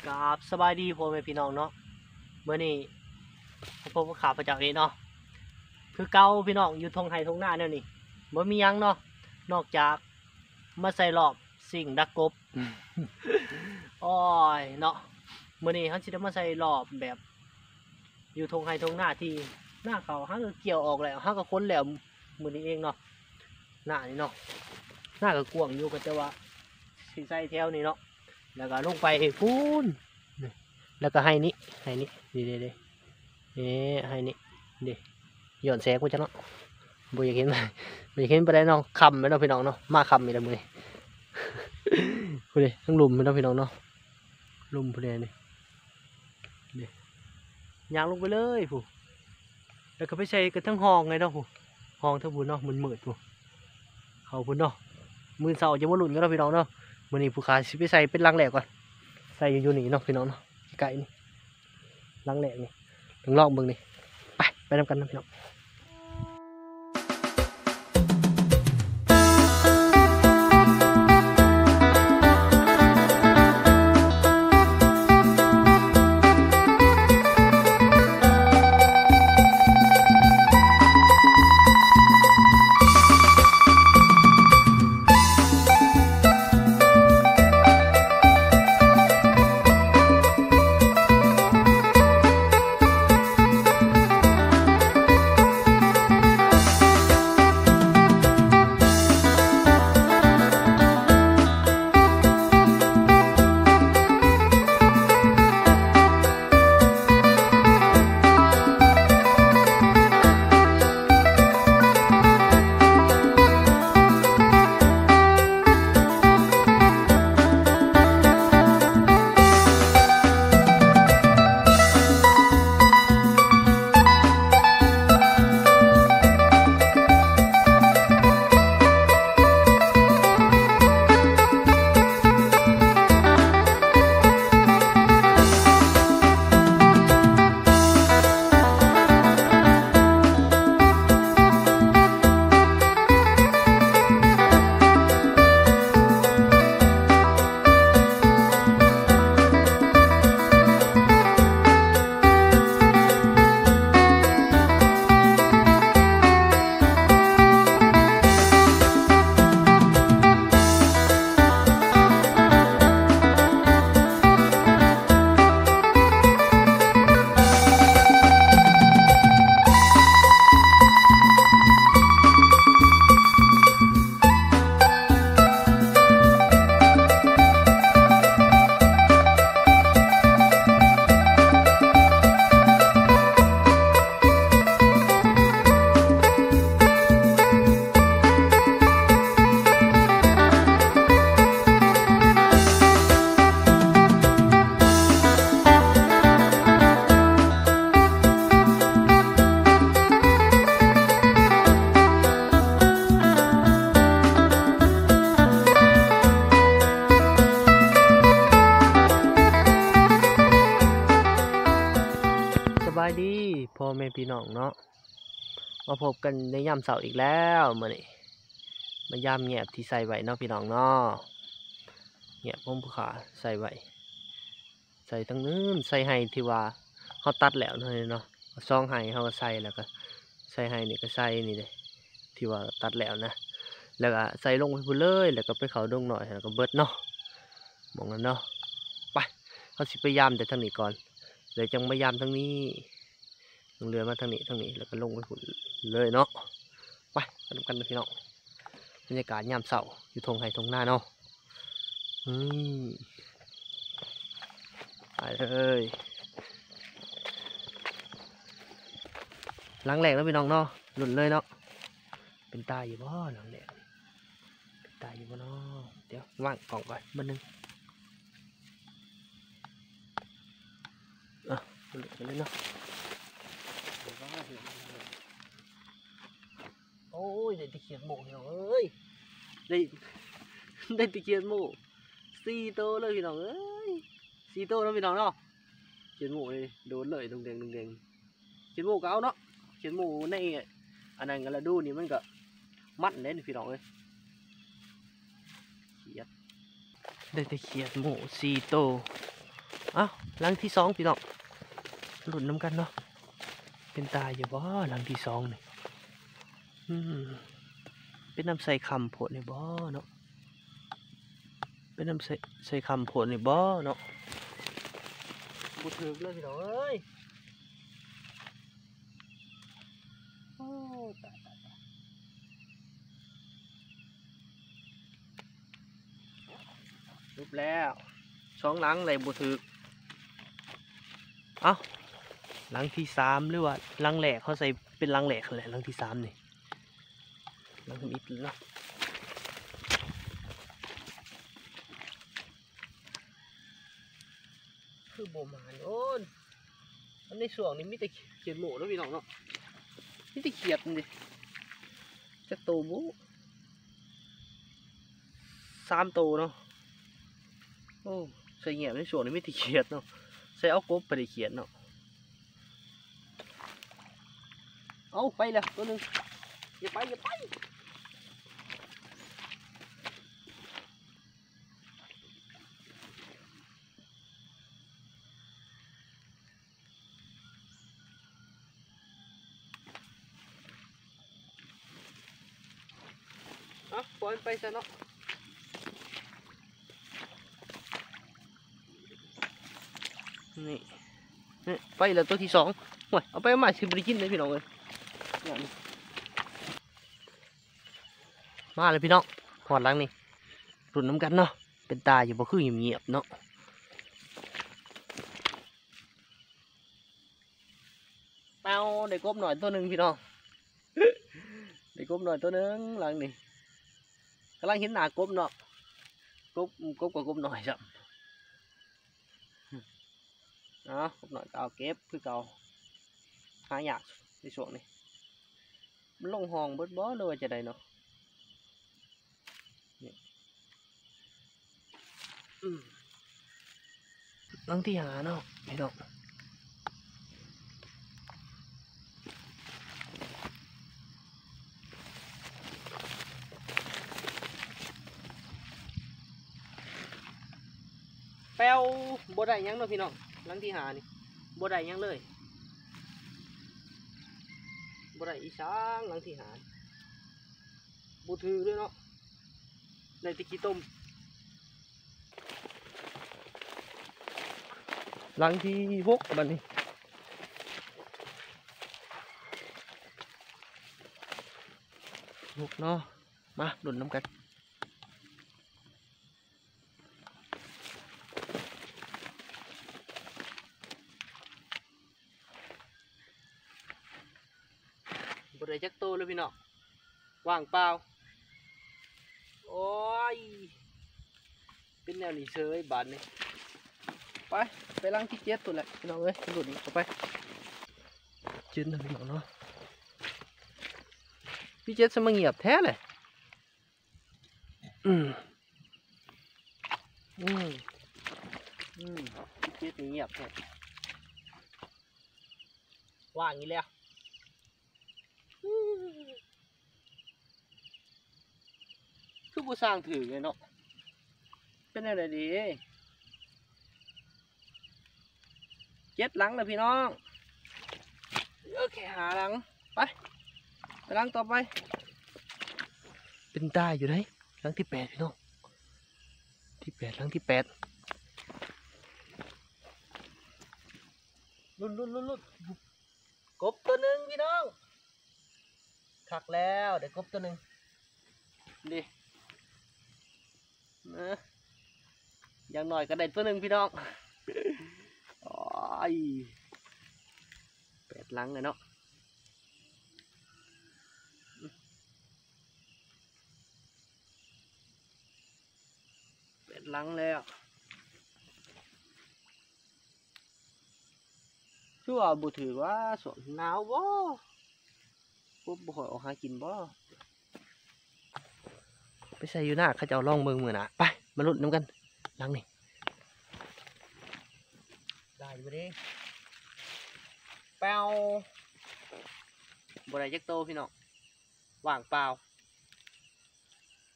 กับสบายดีพ่อแม่พี่น้องเนาะเมื่อนี้พบกับข่าวประจำนี้เนาะคือเก่าพี่น้องอยู่ทงไห้ทงหน้าเนี่ยนี่บ่มียังเนาะนอกจากมาใส่รอบสิ่งดักกบ อ้อยเนาะเมื่อนี้เขาสิได้มาใส่รอบแบบอยู่ทงไห้ทงหน้าที่หน้าเขาเขาก็เกี่ยวออกแล้วเขาก็ค้นแล้วมื้อนี้เองเนาะหน้านี่เนาะหน้าก็กว้างอยู่ก็แต่ว่าสิใส่แถวนี้เนาะแล้วก็ลงไปพูนแล้วก็ให้นี่ดีเด้ให้นี่ดิหย่อนแสงกูจะเนาะบ่อยากเห็นบ่อยากเห็นไปได้เนาะคำไปเนาะพี่น้องเนาะมาคำอีกแล้วมื้อนี้ พูดเลยทั้งลุมไปเนาะพี่น้องเนาะลุมพูดเลยนี่ดิยางลงไปเลยผู้แล้วก็ไปใส่กันทั้งห้องไงเนาะผู้ห้องทั้งผู้เนาะมันมืดผู้เขาผู้เนาะมือเสาจะมาหลุนกันเนาะพี่น้องเนาะมื้อนี้ผู้ขาสิไปใส่เป็นรังแหลกก่อนใส่อยู่นี่เนาะพี่น้องเนาะไก่นี่รังแหลกนี่ลองเบิ่งนี่ไปนำกันนะพี่น้องสบายดีพ่อแม่พี่น้องเนาะมาพบกันในยามเสาร์อีกแล้วมื้อนี้มายามแงบที่ใส่ไว้เนาะพี่น้องเนาะแงบผมผู้ขาใส่ไว้ใส่ทั้งนู้นใส่ให้ที่ว่าเขาตัดแล้วเนาะซองให้เขาก็ใส่แล้วก็ใส่ให้นี่ก็ใส่นี่เลยที่ว่าตัดแล้วนะแล้วก็ใส่ลงไปพุ่นเลยแล้วก็ไปเขาดงหน่อยแล้วก็เบิดเนาะมองกันเนาะไปเขาสิไปยามแต่ทางนี้ก่อนเลยจังมายามทางนี้ลงเรือมาทางนี้แล้วก็ลงไปหุ่นเลยเนาะไปดูกันนะพี่น้องบรรยากาศยามเสาร์อยู่ทงไห่ทงหน้าเนาะไปเลยล้างแหลกแล้วพี่น้องเนาะหลุดเลยเนาะเป็นตาอยู่บ่ล้างแหลกเป็นตาอยู่บ่เนาะเดี๋ยวว่างกล่องก่อนมันนึงหลุดไปเลยเนาะโอ้ยได้ตะเคียนหมูพี่น้องเอ้ยได้ตะเคียนหมู4 ตัวเลยพี่น้องเอ้ย4 ตัวแล้วพี่น้องเนาะเขียนหมูเลยโดนเลยดงแดงเขียนหมูก็เอาเนาะเขียนหมูในอันนั้นกันละดูนี่มันก็มัดเล่นพี่น้องเลยเขียดได้ตะเคียนหมู4 ตัวอ้าวหลังที่สองพี่น้องหลุดน้ำกันเนาะเป็นตาอยู่บ่หลังที่สองนี่เป็นน้ำใส่คำโผล่ในบ่เนาะเป็นน้ำใส่คำโผล่ในบ่เนาะบูถือเลยพี่น้องเอ้ยโอ้ตายรูปแล้วสองหลังเลยบูถือเอ้าหลังที่สามหรือว่าหลังแหลกเขาใส่เป็นหลังแหลกแหละหลังที่สามนี่หลังที่อีกเนาะคือโบมานโอ้นอันในส่วงนี้มีแต่เขียดหมูแล้วพี่น้องเนาะมีแต่เขียดนี่จะโตบุ3 ตัวเนาะโอ้ใส่เงียบในส่วนนี้ไม่ติเขียดเนาะใส่เอากบไปได้เขียดเนาะเอาไปแล้วตัวหนึ่งอย่าไปปล่อยไปซะเนาะนี่ไปแล้วตัวที่สองโอ้ยเอาไปมาสิบริกินเลยพี่น้องเลยมาเลยพี่น้องหอดหลังนี่รุ่นน้ำกันเนาะเป็นตาอยู่บ่คือเงียบๆเนาะเอาได้กบหน่อยตัวหนึ่งพี่น้องได้กบหน่อยตัวหนึ่งหลังนี่กำลังเห็นหน้ากบเนาะกบกับกบหน่อยจ้ะกบหน่อยเอาเก็บคือเก่าหายากในช่วงนี้มันลงห้องเบิดบ่เลยว่าจะได้เนาะหลังที่หาเนาะพี่น้องแปลวบ่ได้ยังเนาะพี่น้องหลังที่หานี่บ่ได้ยังเลยบ่ได้อีสางหลังที่หาบ่ถือด้วยเนาะได้แตะกี้ต้มหลังที่6บัดนี้6เนาะมาดุนน้ำกันบ่ได้จักโตเลยพี่น้องว่างเปล่าโอ้ยเป็นแนวนี้เฉยบาดนี่ไปล้างที่7ตัวแหละพี่น้องเอ้ยหลุดเข้าไปจืดนะพี่น้องเนาะพี่เจ็ดสมังเงียบแท้เลยพี่เจ็ดเงียบแท้ว่างอีแล้วคือผู้สร้างถือไงเนาะเป็นอะไรดี7 หลังเลยพี่น้องโอเคหาหลังไปหลังต่อไปเป็นตาอยู่ไหนหลังที่8พี่น้องที่8หลังที่8ลุ่นกบตัวหนึ่งพี่น้องถักแล้วเดี๋ยวกบตัวหนึ่งดิอย่างหน่อยก็ได้ตัวหนึ่งพี่น้องโอ้ย8 หลังเลยเนาะ8 หลังแล้วชั่วบุถือว่าสวนหนาวบ่ปุ๊บบ่หอยออกหากินบ่ไปใส่อยู่หน้าเขาจะเอาล่องเมืองมือนะไปมาลุ้นน้ำกันหลังนี่ได้อยู่ดิเปล่าบ่ได้จักโตพี่น้องว่างเปล่า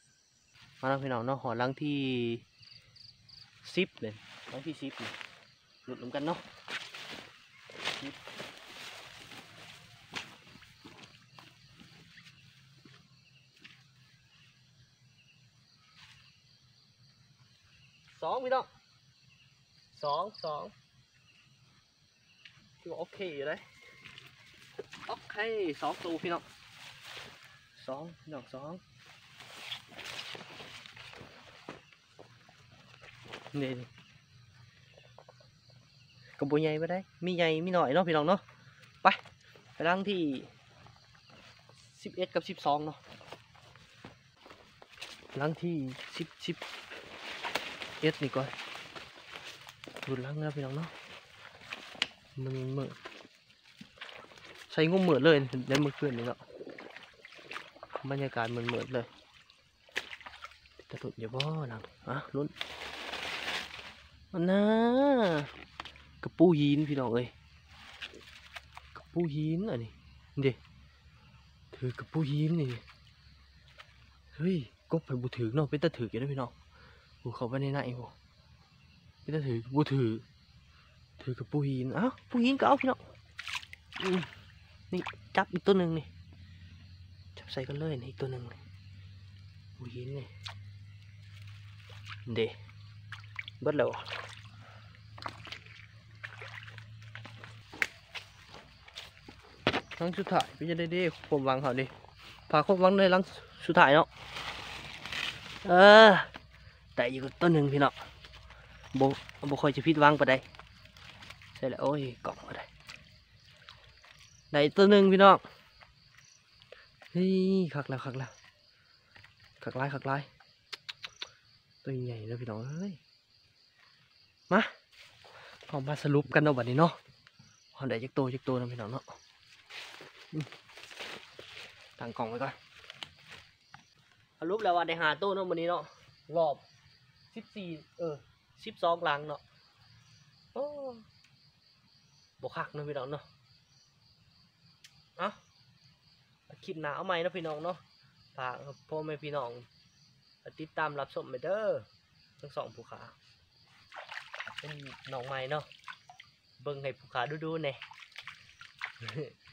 มาแล้วพี่น้องเนาะหอหลังที่10เลยหลังที่10เลยหลุดลงกันเนาะสองพี่น้องสองถือว่าโอเคอยู่เลยโอเคสองตัวพี่น้องสองพี่น้องสองนี่กระบุใหญ่ไปได้มีใหญ่มีหน่อยเนาะพี่น้องเนาะไปรังที่11กับ12เนาะรังที่11นี่ก่อนดูรังนะพี่น้องเนาะมือใช้งุ้มเหมือดเลยได้เมื่อคืนนี้เนาะบรรยากาศเหมือนเลยจะหลุดอย่าบ่หลังลุ้นน่ากระปูหินพี่น้องเอ้ยกระปูหินอันนี้ดิถือกระปูหินนี่เฮ้ยกบไปบูถือเนาะเป็นตะถืออยู่นะพี่น้องบูเขาไปในไหนบูเป็นตะถือบูถือกระปูหินปูหินก็เอาพี่น้องนี่จับอีกตัวหนึ่งนี่จับใส่กันเลยนี่อีกตัวหนึ่งปูหินนี่เดเบิดแล้วลังสุดท้ายพี่จะได้ความหวังเขาดิพาความหวังในลังสุดท้ายเนาะแต่อยู่ตัวหนึ่งพี่เนาะบ่ค่อยจะพิดหวังไปได้ใช่แล้วโอ้ยกล่องมาได้ตัวหนึ่งพี่น้องเฮ้ยคักแล้วคักลายตัวใหญ่แล้วพี่น้องเฮ้ยมาเอามาสรุปกันเนาะบัดนี้เนาะเอาได้จักตัวนะพี่น้องเนาะตั้งกล่องไว้ก่อนสรุปแล้วว่าได้หาตัวเนาะวันนี้เนาะรอบ12หลังเนาะโอ้บวกคักเนาะพี่น้องเนาะคลิปหน้าเอาใหม่เนาะพี่น้องเนาะฝากพ่อแม่พี่น้องติดตามรับชมไปเด้อทั้งสองผู้ขาเป็นน้องใหม่เนาะเบิ่งให้ผู้ขาดูๆเนี่ย